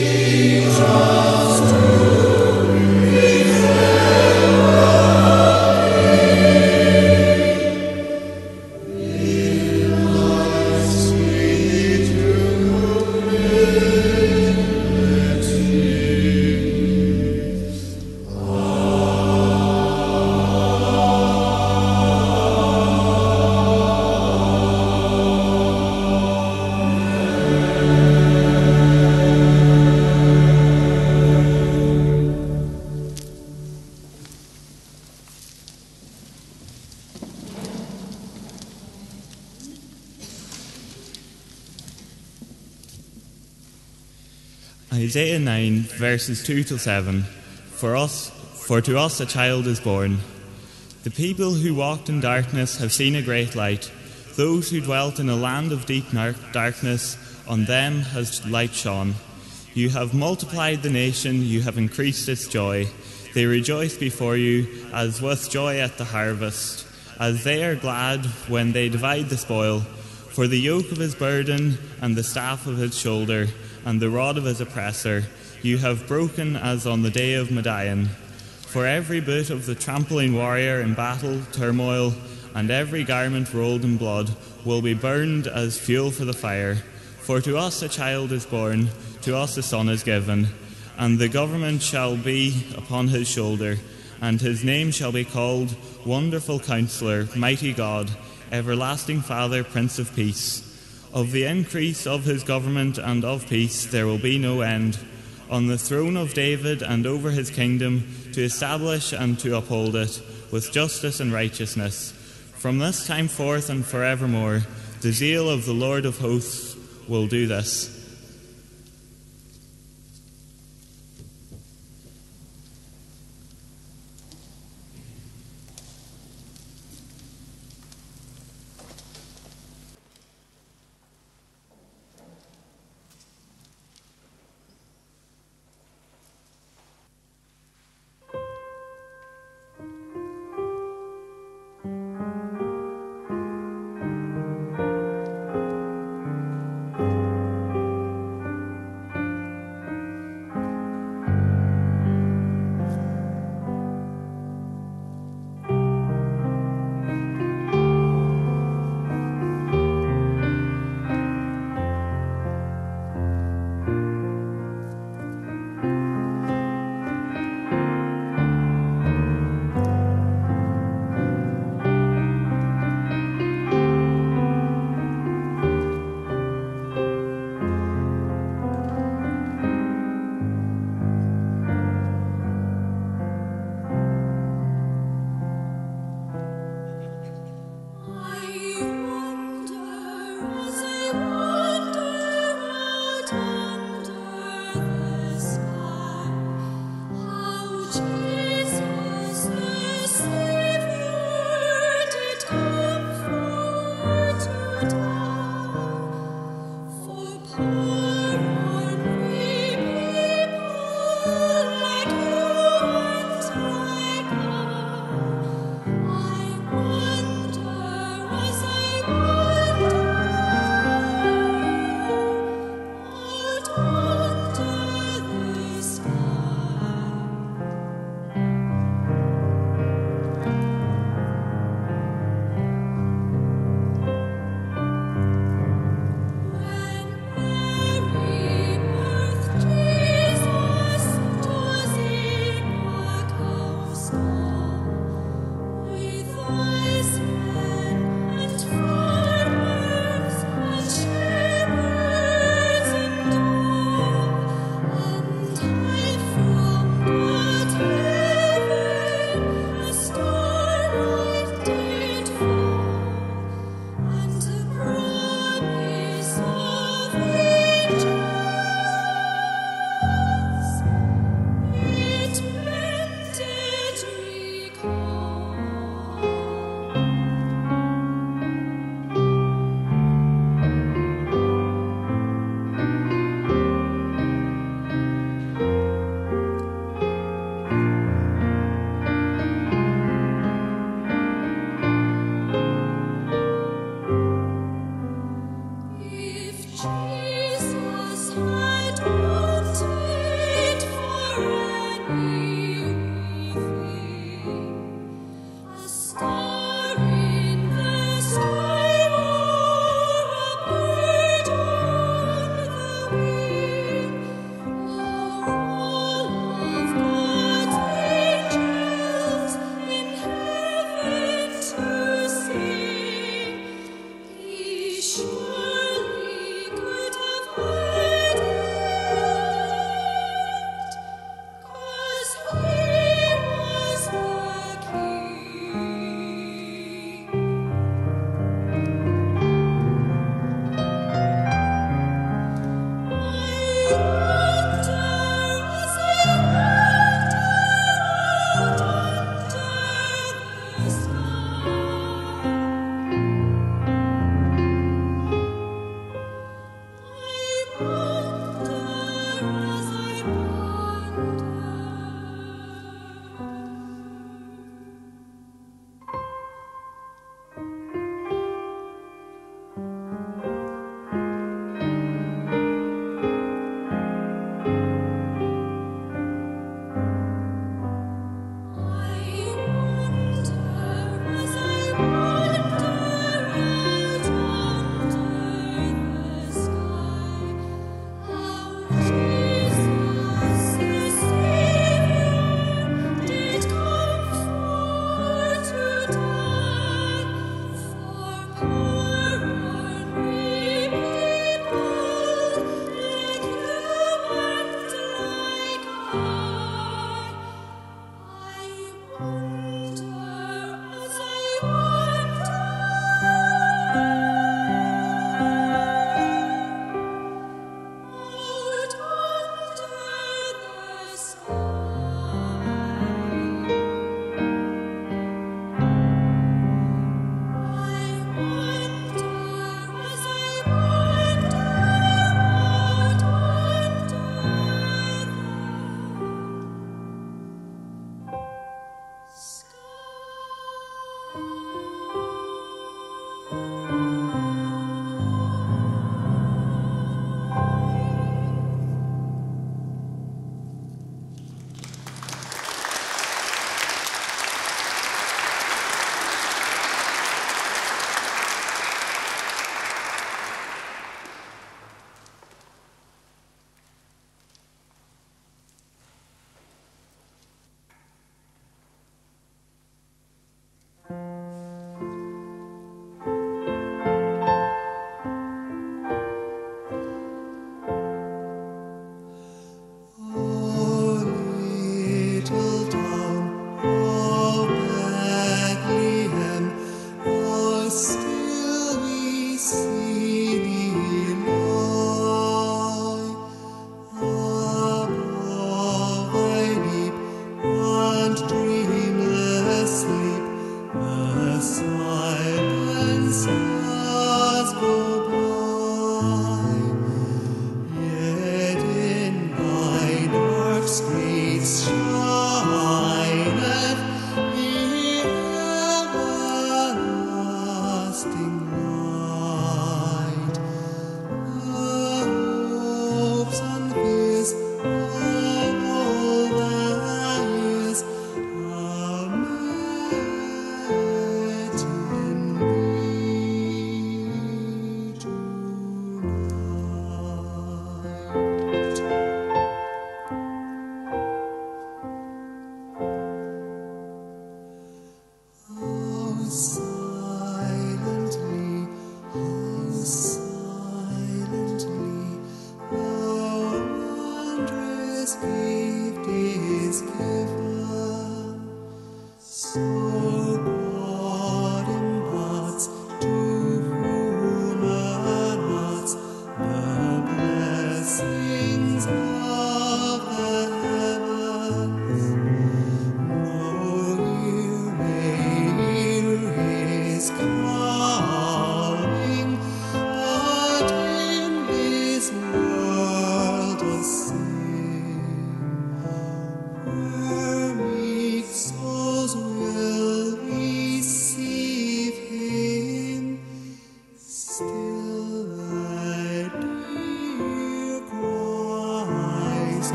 Isaiah 9, verses 2 to 7. For to us a child is born. The people who walked in darkness have seen a great light. Those who dwelt in a land of deep darkness, on them has light shone. You have multiplied the nation, you have increased its joy. They rejoice before you as with joy at the harvest, as they are glad when they divide the spoil. For the yoke of his burden and the staff of his shoulder and the rod of his oppressor you have broken as on the day of Midian. For every boot of the trampling warrior in battle turmoil and every garment rolled in blood will be burned as fuel for the fire. For to us a child is born, to us a son is given, and the government shall be upon his shoulder, and his name shall be called Wonderful Counselor, Mighty God, Everlasting Father, Prince of Peace. Of the increase of his government and of peace there will be no end, on the throne of David and over his kingdom, to establish and to uphold it with justice and righteousness. From this time forth and forevermore, the zeal of the Lord of hosts will do this.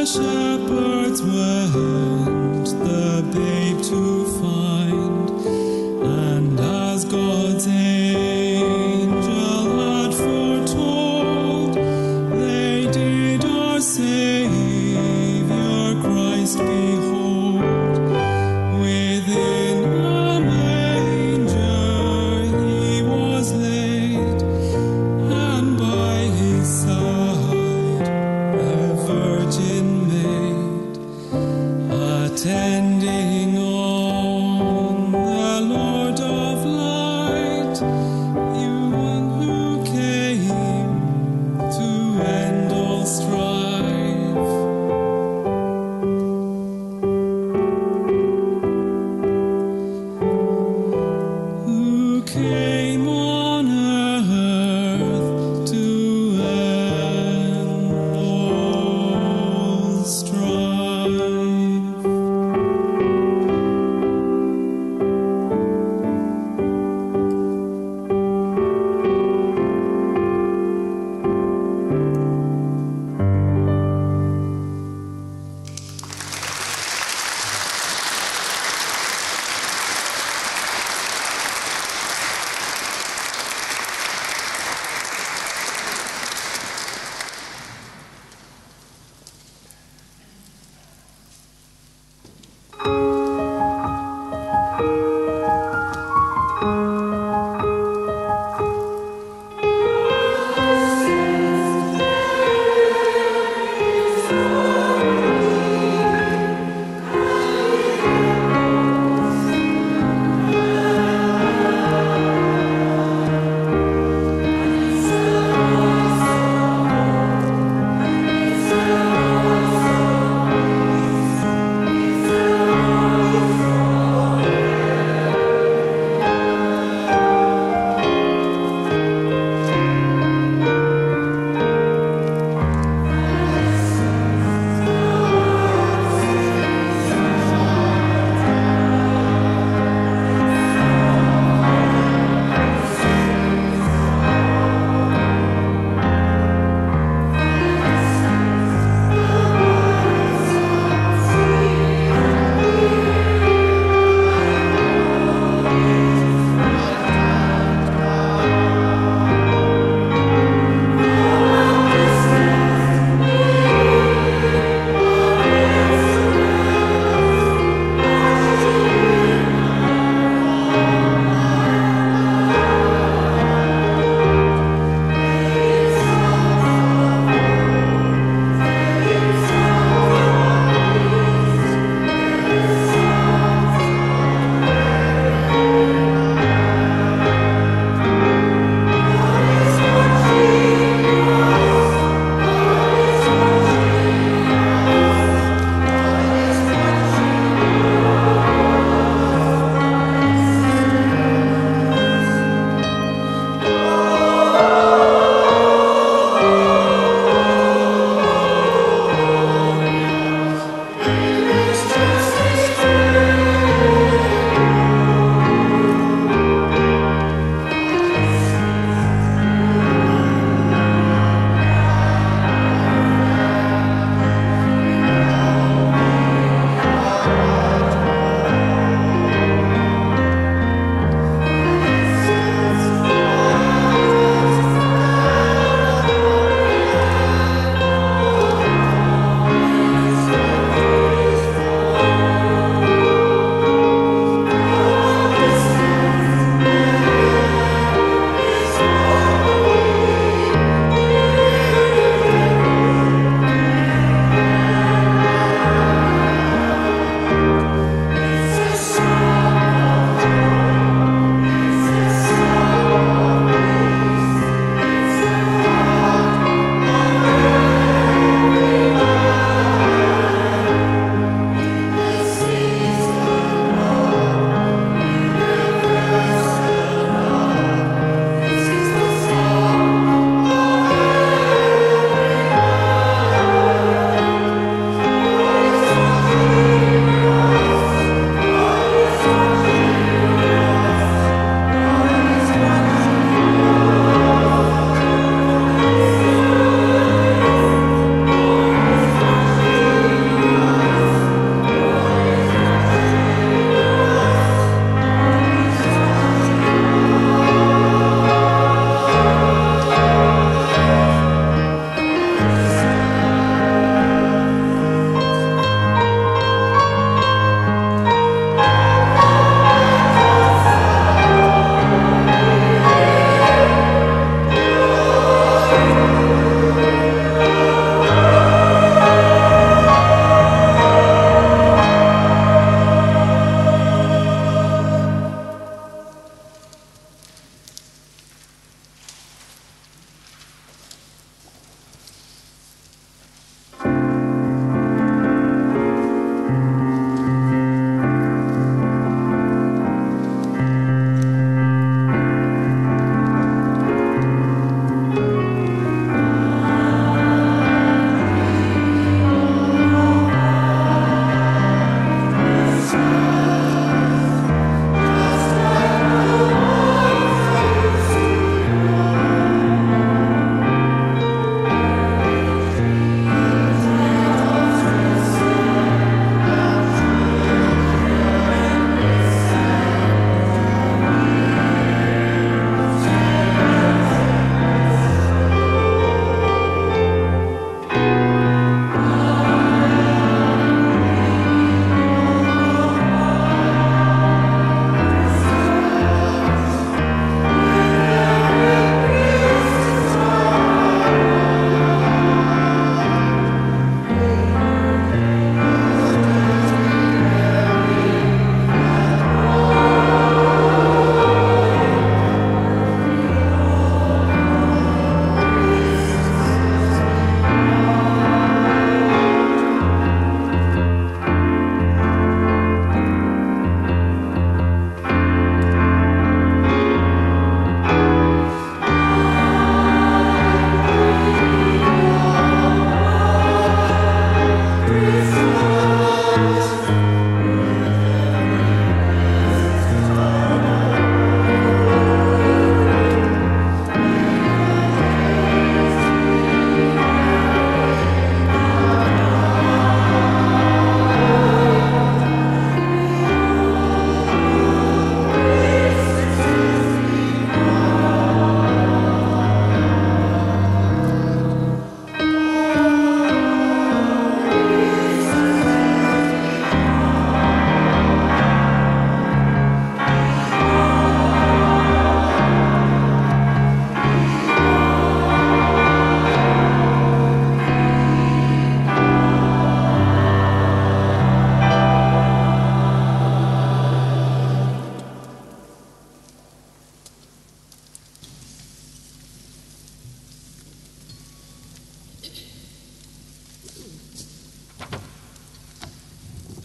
shepherds went the babe to find, and as God's angel had foretold, they did our Saviour Christ behold. Within a manger he was laid, and by his side a virgin maid, attending on the Lord of light, you who came to end all strife. Who came on earth to end all strife.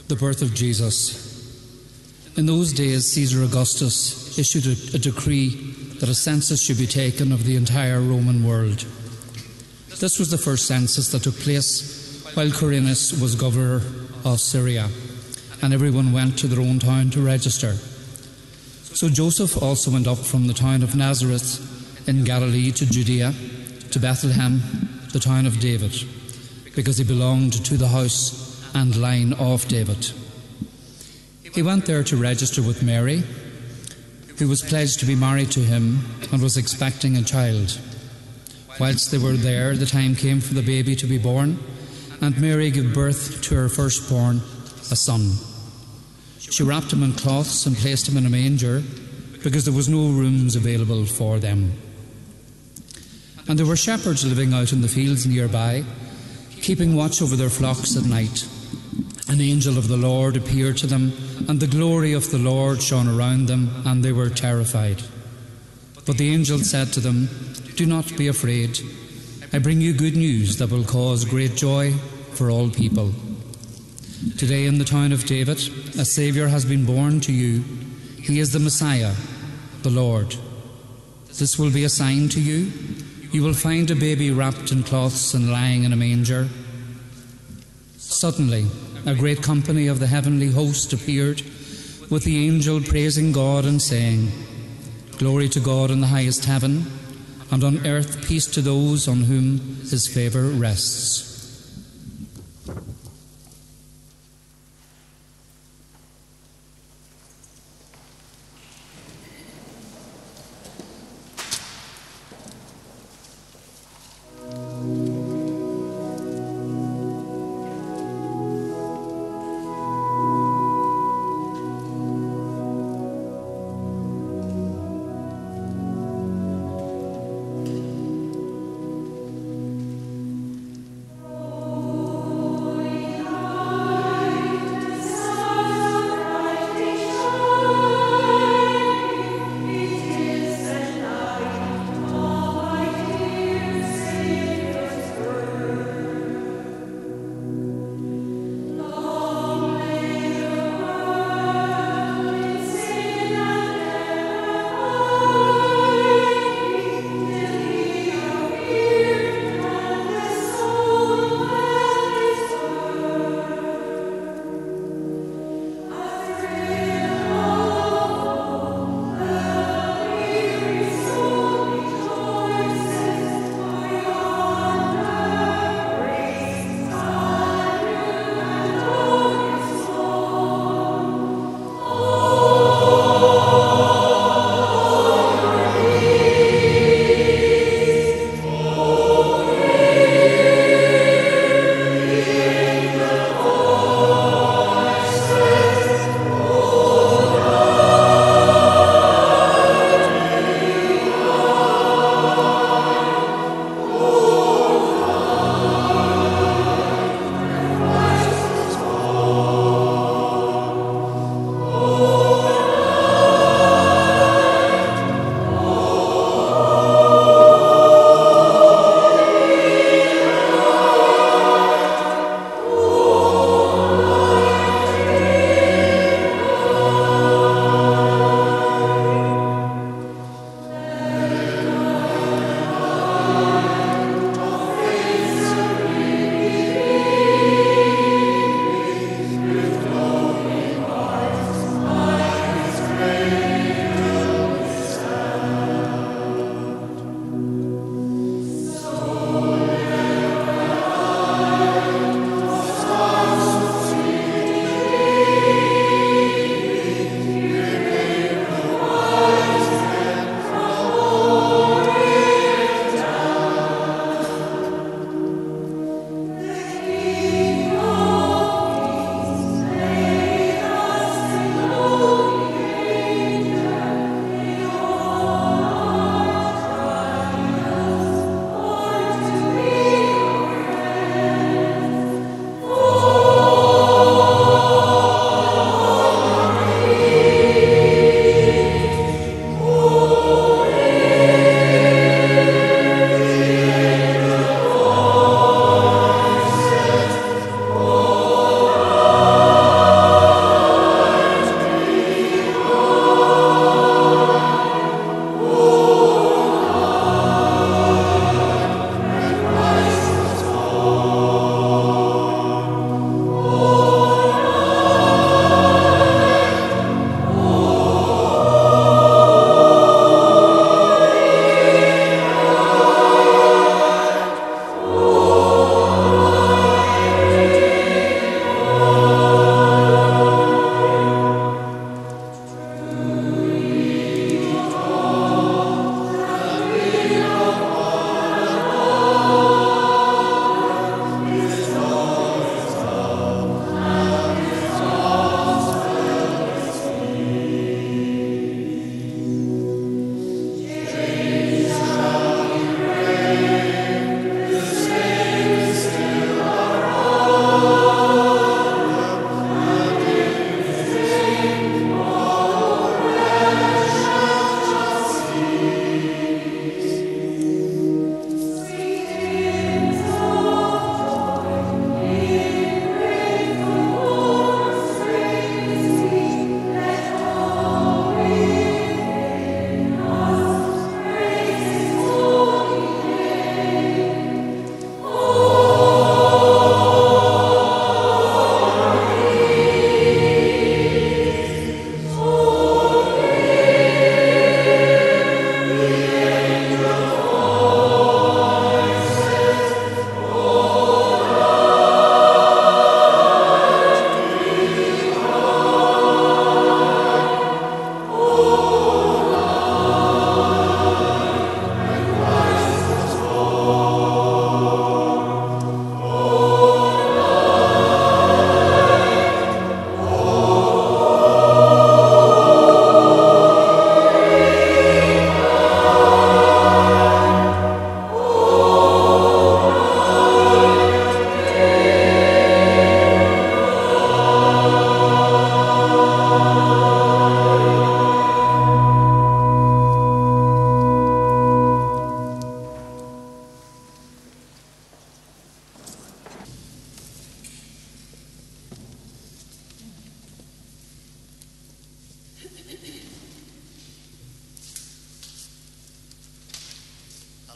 The birth of Jesus. In those days, Caesar Augustus issued a decree that a census should be taken of the entire Roman world. This was the first census that took place while Quirinius was governor of Syria, and everyone went to their own town to register. So Joseph also went up from the town of Nazareth in Galilee to Judea, to Bethlehem, the town of David, because he belonged to the house and line of David. He went there to register with Mary, who was pledged to be married to him and was expecting a child. Whilst they were there, the time came for the baby to be born, and Mary gave birth to her firstborn, a son. She wrapped him in cloths and placed him in a manger, because there was no rooms available for them. And there were shepherds living out in the fields nearby, keeping watch over their flocks at night. An angel of the Lord appeared to them, and the glory of the Lord shone around them, and they were terrified. But the angel said to them, "Do not be afraid. I bring you good news that will cause great joy for all people. Today in the town of David, a Saviour has been born to you. He is the Messiah, the Lord. This will be a sign to you. You will find a baby wrapped in cloths and lying in a manger." Suddenly, a great company of the heavenly host appeared, with the angel praising God and saying, "Glory to God in the highest heaven, and on earth peace to those on whom his favour rests."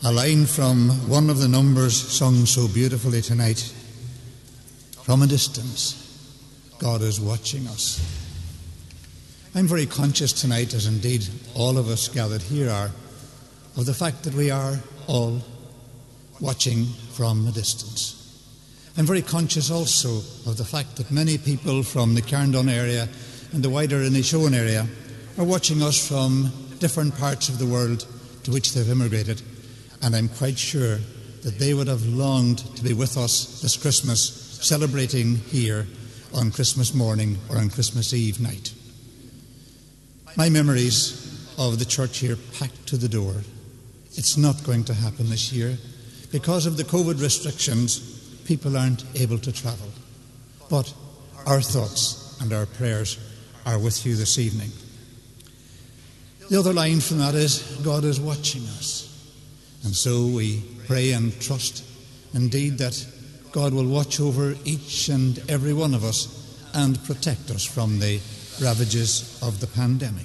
a line from one of the numbers sung so beautifully tonight. From a distance, God is watching us. I'm very conscious tonight, as indeed all of us gathered here are, of the fact that we are all watching from a distance. I'm very conscious also of the fact that many people from the Carndonagh area and the wider Inishowen area are watching us from different parts of the world to which they've immigrated, and I'm quite sure that they would have longed to be with us this Christmas, celebrating here on Christmas morning or on Christmas Eve night. My memories of the church here packed to the door. It's not going to happen this year. Because of the COVID restrictions, people aren't able to travel. But our thoughts and our prayers are with you this evening. The other line from that is, God is watching us. And so we pray and trust indeed that God will watch over each and every one of us and protect us from the ravages of the pandemic.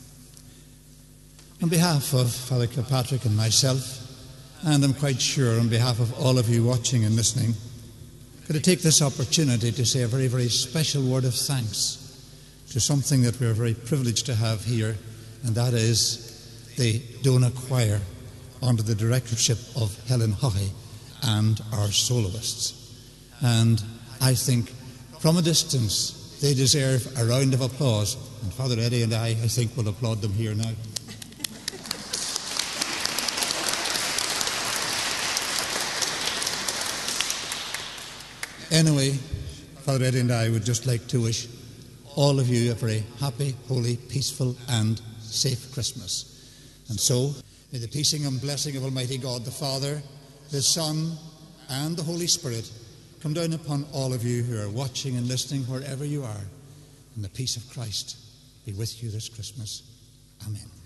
On behalf of Father Kilpatrick and myself, and I'm quite sure on behalf of all of you watching and listening, I'm going to take this opportunity to say a very, very special word of thanks to something that we're very privileged to have here, and that is the Donagh Choir under the directorship of Helen Haughey and our soloists. And I think from a distance they deserve a round of applause, and Father Eddie and I think will applaud them here now. Anyway, Father Eddie and I would just like to wish all of you a very happy, holy, peaceful and safe Christmas. And so, may the peace and blessing of Almighty God, the Father, the Son and the Holy Spirit come down upon all of you who are watching and listening wherever you are. And the peace of Christ be with you this Christmas. Amen.